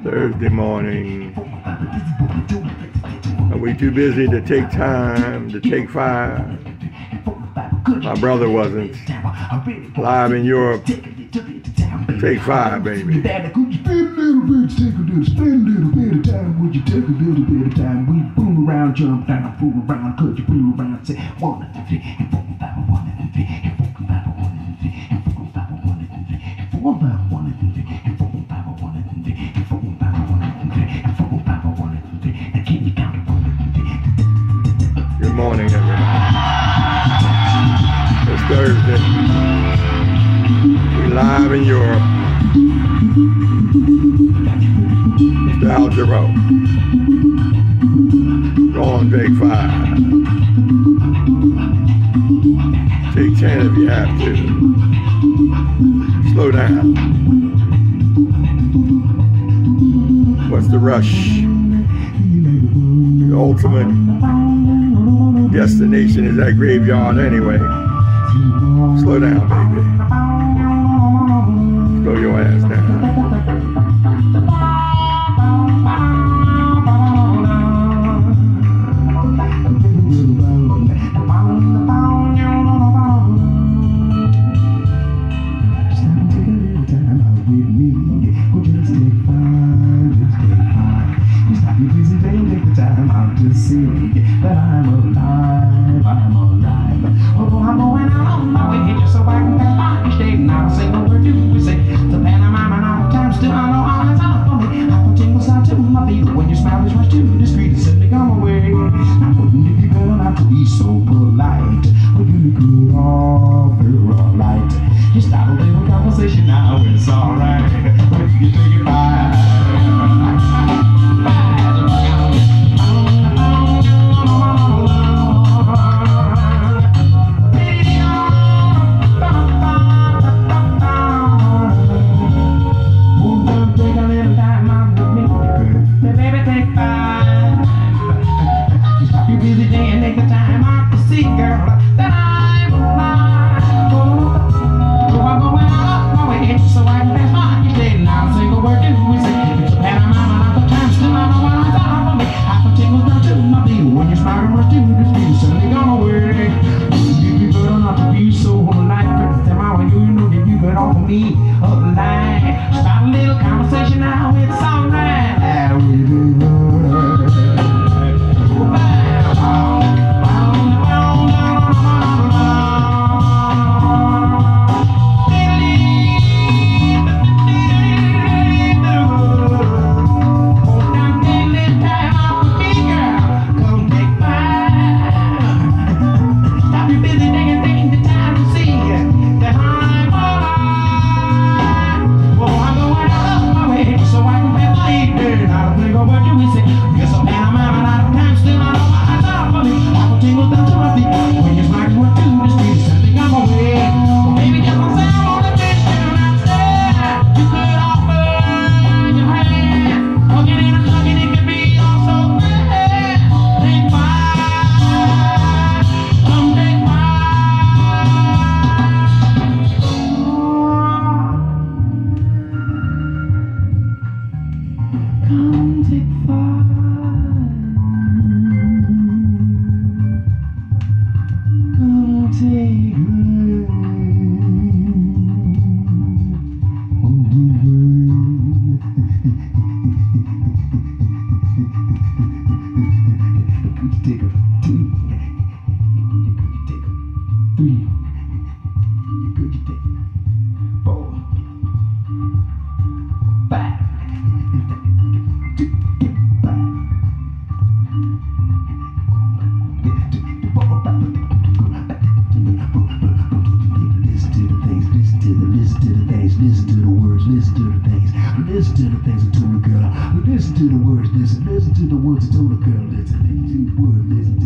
Thursday morning. Are we too busy to take time to take 5? My brother wasn't. Live in Europe. Take 5, baby. Spend a little bit of time. Would you take a little bit of time? We fool around, jump down, fool around, cut you fool around, say 1 and 3 and 4 and 5 and 1 and 3 and 4 and 5 and 1 and 3 and 4 and 5 and 1 and 3 and 4 and 5 and 1 and 3 and 4 and 5 and 1 and 3 and 4 and 5 and 1 and 3 and 4 and 5 and 1 and 3 and keep you counting 1 and 3. Good morning, everybody. It's Thursday. We're live in Europe. Mr. Al Jarreau. Go on, take 5. Take 10 if you have to. Slow down. What's the rush? The ultimate destination is that graveyard anyway. Slow down, baby. Slow your ass down. That I'm alive, I'm alive. Oh, I'm going out on my way just so I can pass by each day. And I'll say no word do we say to Panama and all the time still I know all that's out for me. I put tingles out to my feet when your smile is much too discreet to simply come away. Now wouldn't it be better not to be so polite? Wouldn't it be good off, we're alright. Just stop a little conversation now, it's alright. When you take it by. Start a little conversation now, it's alright. Come take 5. Come take Take a 2. Take a 3. Could you take 4, 5. Listen to the words, listen to the things, listen to the things I told the girl. Listen to the words, listen to the words I told the girl. Listen to the words, listen.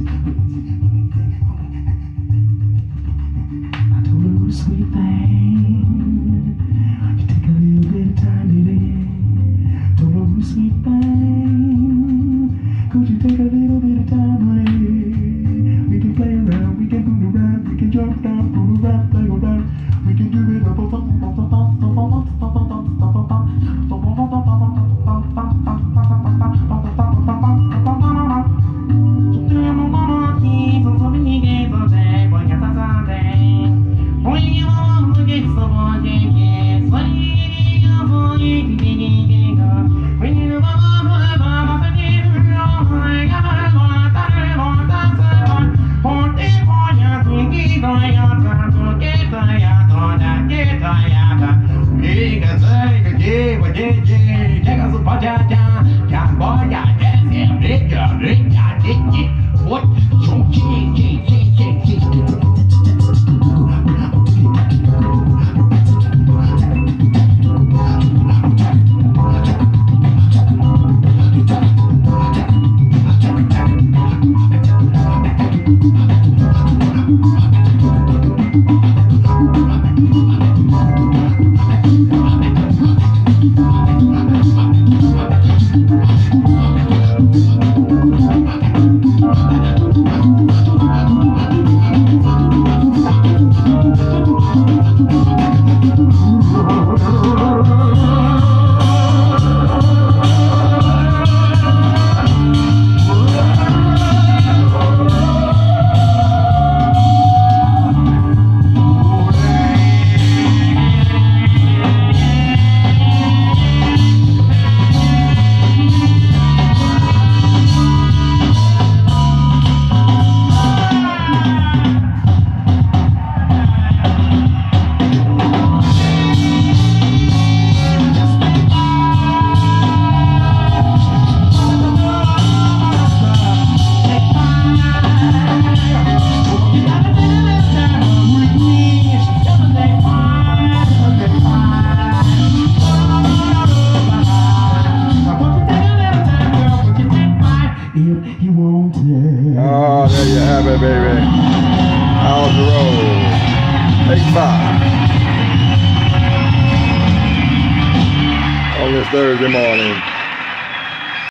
Oh, there you have it, baby. How's the road? Take 5. On this Thursday morning.